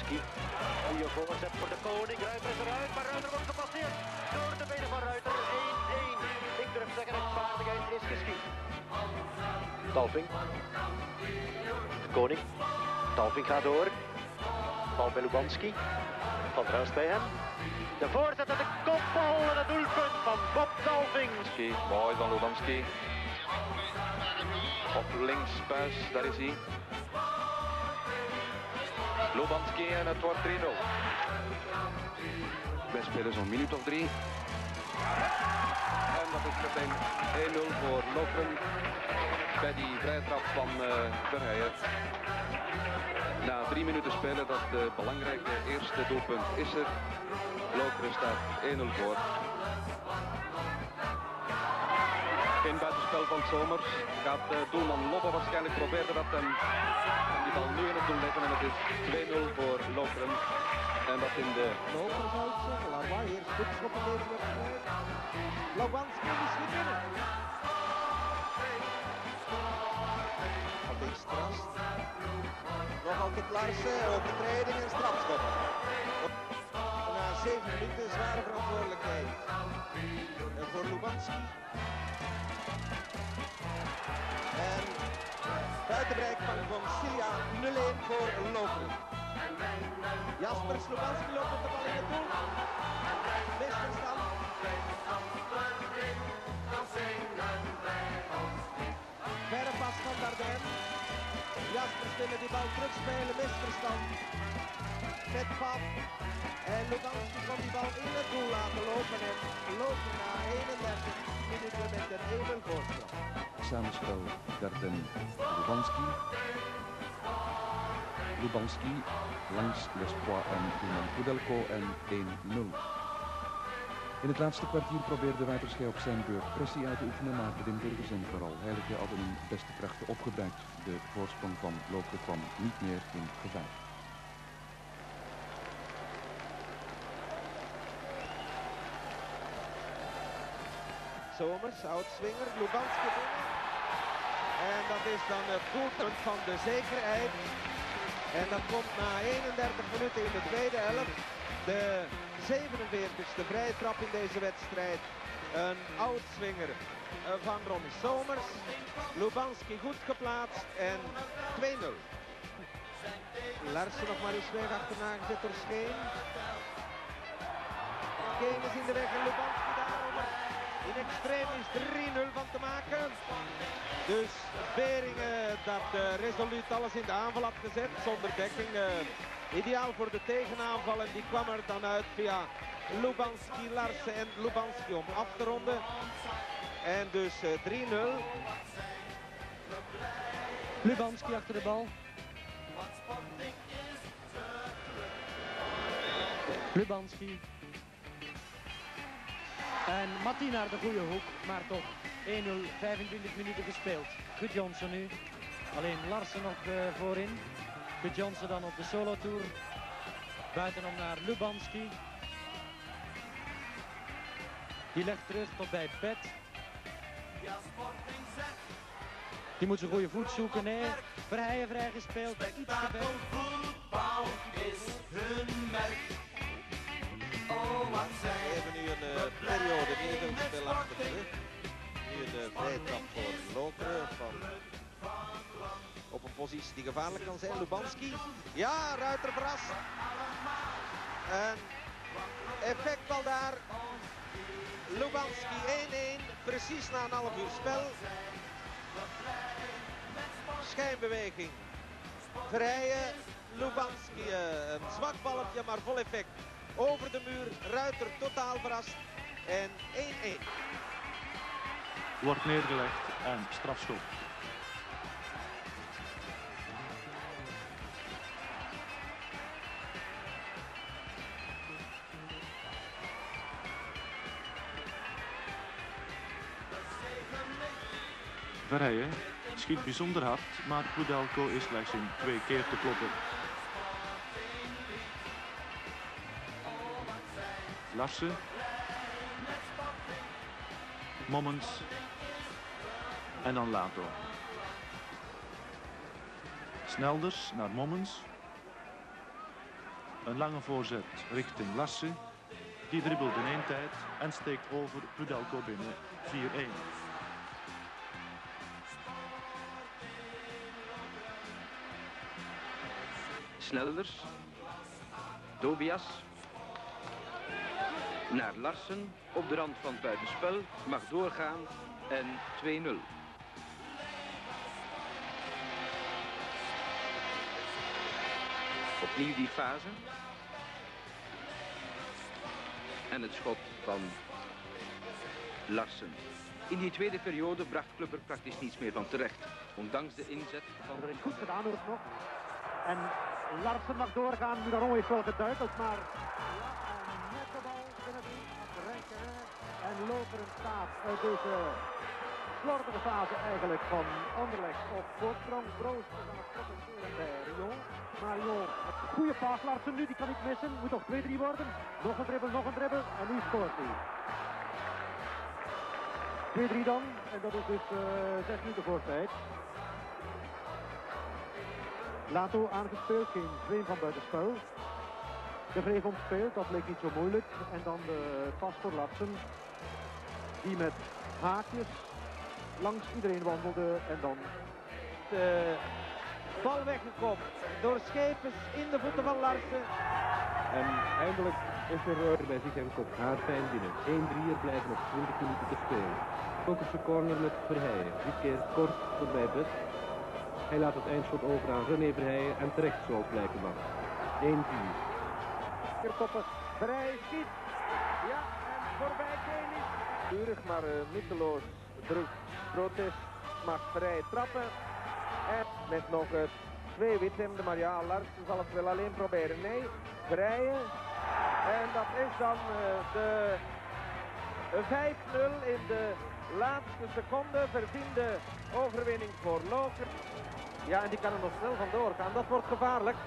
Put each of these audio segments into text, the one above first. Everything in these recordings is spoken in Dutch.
Lubanski. Goeie voorzet voor de koning. Ruiter is eruit, maar Ruiter wordt gepasseerd door de benen van Ruiter. 1-1. Ik durf zeggen, rechtvaardigheid is geschied. Talving. Koning. Talving gaat door. Bal bij Lubanski. Van der Elst bij hem. De voorzet en de kopbal en het doelpunt van Bob Talving. Mooi van Lubanski. Op links buis, daar is hij. Lubanski en het wordt 3-0. Wij spelen zo'n minuut of 3. En dat is meteen 1-0 voor Lokeren. Bij die vrije trap van Verheijen. Na 3 minuten spelen, dat belangrijke eerste doelpunt is er. Lokeren staat 1-0 voor. Geen buitenspel van Somers. Gaat doelman Lobbe waarschijnlijk proberen dat en die bal nu in het doel leggen. En het is 2-0 voor Lokeren. En dat in de... Lokeren zou ik zeggen. Lawaai, hier spitschop in deze wedstrijd. Lubanski is weer binnen. Altijd Strast. Nog altijd Larsen, overtreding en strafschop. Na 7 minuten zware verantwoordelijkheid voor Lubanski. En buitenbereik van Cilia 0-1 voor Lokeren. Jaspers, Lubanski loopt op de bal in het doel. Misverstand. Verre pas van Dardenne. Jaspers willen die bal terugspelen, misverstand. Met Pap. En Lubanski kon die bal in het doel laten lopen en lopen na 31 minuten met een 1-0 voorsprong. Samenspel Dardenne Lubanski. Lubanski langs Lespois en doelman Kudelko en 1-0. In het laatste kwartier probeerde Ruiterschei op zijn beurt pressie uit te oefenen, maar de Limburgers en vooral Heilige hadden hun beste krachten opgebruikt. De voorsprong van Lokeren kwam niet meer in gevaar. Somers, oudswinger, Lubanski binnen. En dat is dan het doelpunt van de zekerheid. En dat komt na 31 minuten in de tweede helft. De 47e vrije trap in deze wedstrijd. Een oudswinger van Ronnie Somers. Lubanski goed geplaatst en 2-0. Larsen nog maar eens weg achterna gezet door Scheen. Scheen is in de weg en Lubanski daarover. In extreem is 3-0 van te maken. Dus Beringen dat resoluut alles in de aanval had gezet. Zonder dekking. Ideaal voor de tegenaanval. En die kwam er dan uit via Lubanski, Larsen en Lubanski om af te ronden. En dus 3-0. Lubanski achter de bal. Lubanski. En Matti naar de goede hoek, maar toch 1-0, 25 minuten gespeeld. Gudjonsson nu, alleen Larsen nog voorin. Gudjonsson dan op de solo tour. Buitenom naar Lubanski. Die legt terug tot bij Pet. Die moet zijn goede voet zoeken, nee. Verheijen vrijgespeeld, iets te ver. Voetbal is hun merk. We hebben nu een periode middenveldspel achter de rug. Nu een vrije trap voor Lokeren op een positie die gevaarlijk kan zijn. Lubanski. Ja, Ruiter verrast. Een effectbal daar. Lubanski 1-1. Precies na een half uur spel. Schijnbeweging. Verheijen. Lubanski. Een zwak balletje, maar vol effect. Over de muur, Ruiter totaal verrast en 1-1. Wordt neergelegd en strafschop. Verheijen schiet bijzonder hard, maar Kudelko is slechts in 2 keer te kloppen. Larsen. Mommens. En dan Lato. Snelders naar Mommens. Een lange voorzet richting Larsen. Die dribbelt in één tijd en steekt over Pudelko binnen 4-1. Snelders. Tobias. Naar Larsen. Op de rand van het buitenspel. Mag doorgaan. En 2-0. Opnieuw die fase. En het schot van Larsen. In die tweede periode bracht Club er praktisch niets meer van terecht. Ondanks de inzet van... Er is goed gedaan hoor nog. En Larsen mag doorgaan. Mudaron heeft wel geduikeld, maar... Ja, en net de bal binnen de Renkeren. En Lokeren staat uit deze slordige fase eigenlijk van Anderlecht op voorsprong. Broos is aan het protesteren bij Rion. Maar Rion, goede paas. Larsen nu, die kan niet missen. Moet toch 2-3 worden. Nog een dribbel. En nu scoort hij. 2-3 dan. En dat is dus 6 minuten voor tijd. Lato aangespeeld, geen zweem van buitenspel. De Vreef ontspeeld, dat leek niet zo moeilijk. En dan de pas voor Larsen. Die met haakjes langs iedereen wandelde en dan... De bal weggekopt door Schepens in de voeten van Larsen. En eindelijk is er bij zich een kop haarfijn binnen. 1-3 blijven op 20 minuten te spelen. Kokerse corner met Verheijen. Dit keer kort voorbij Best. Hij laat het eindschot over aan René Verheijen en terecht zoals blijken mag. 1-4. Koppen, Verheijen schiet. Ja, en voorbij Kelis. Durig, maar mitteloos druk protest mag Verheijen trappen. En met nog 2 withemden, maar ja, Larsen zal het wel alleen proberen. Nee, Verheijen. En dat is dan de 5-0 in de laatste seconde. Verdiende overwinning voor Loker. Ja, en die kan er nog snel vandoor gaan. Dat wordt gevaarlijk.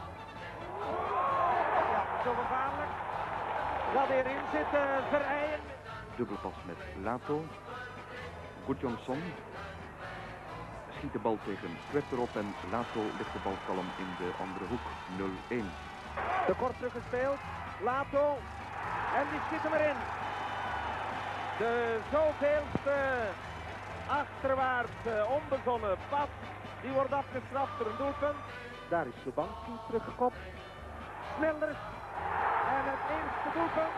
Ja, zo gevaarlijk. Dat erin zit Verheijen. Dubbelpas met Lato. Gudjonsson schiet de bal tegen Kwetter op en Lato ligt de bal kalm in de andere hoek. 0-1. De kort teruggespeeld. Lato. En die schiet hem erin. De zoveelste achterwaarts onbezonnen pas. Die wordt afgestraft door een doelpunt. Daar is Subanski teruggekopt. Snelders. En het eerste doelpunt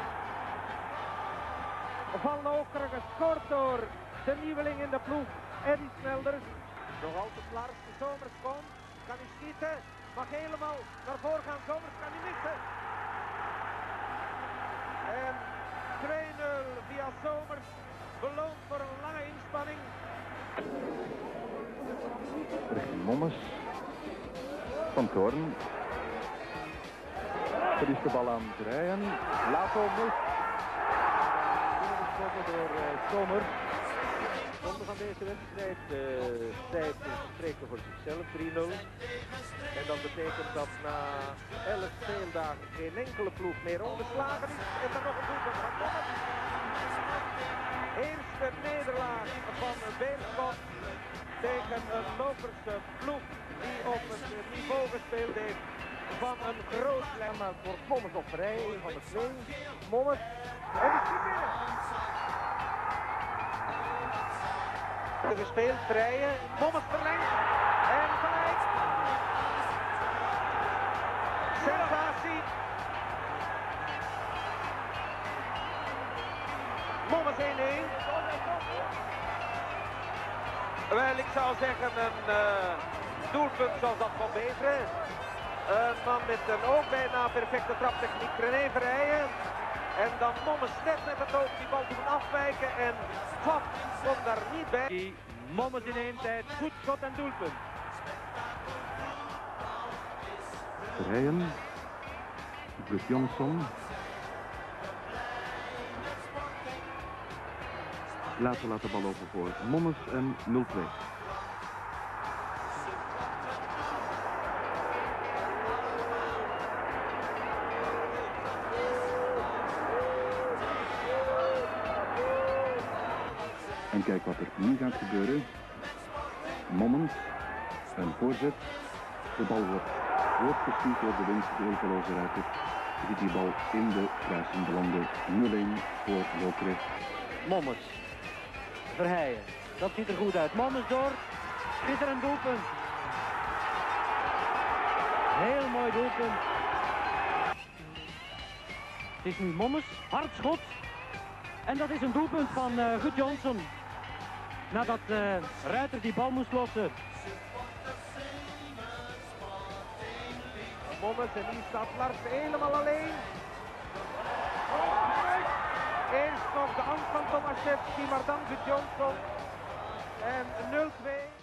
van Lokeren gescoord door de nieuweling in de ploeg, Eddy Snelders. Nog altijd Lars, de Zomers komt. Kan hij schieten. Mag helemaal naar voren gaan. Zomers kan hij missen. En 2-0 via Zomers. Beloond voor een lange inspanning. Richting Mommes. Van Toorn. Verliest de bal aan Verheijen. Lato mist. Geschoten door Zomers. Ronde van deze wedstrijd. De tijd spreken voor zichzelf. 3-0. En dat betekent dat na 11 speeldagen geen enkele ploeg meer ongeslagen is. En dan nog een doelpunt van Mommes. Eerste nederlaag van Beerschot tegen een Lokerse ploeg die op het niveau gespeeld heeft van een groot lijn. Maar het wordt Mommes op rij, een van de twee. Mommes. En die schiet binnen. Gespeeld, Verheijen. Mommes verlengt. En gelijk. Sensatie. Mommes 1-1. Wel, ik zou zeggen een doelpunt zoals dat van Beveren. Een man met een ook bijna perfecte traptechniek, René Verheijen. En dan Mommes net met het oog die bal doen afwijken en Van komt daar niet bij. Mommes in één tijd, goed schot en doelpunt. Verheijen. Gudjonsson. Laat de bal over voor Mommes en 0-2. En kijk wat er nu gaat gebeuren. Mommes, een voorzet. De bal wordt Wordt gestuurd door de winst door Veloze Ruiter. Ziet die bal in de kruising belanden. 0-1 voor Lokeren. Mommers. Verheijen. Dat ziet er goed uit. Mommers door. Schitterend doelpunt. Heel mooi doelpunt. Het is nu Mommers. Hard schot. En dat is een doelpunt van Gudjonsson. Nadat Ruiter die bal moest lossen. Mommers en nu staat Lars helemaal alleen. Eerst nog de hand van Tomaszewski, maar dan Gudjonsson. En 0-2.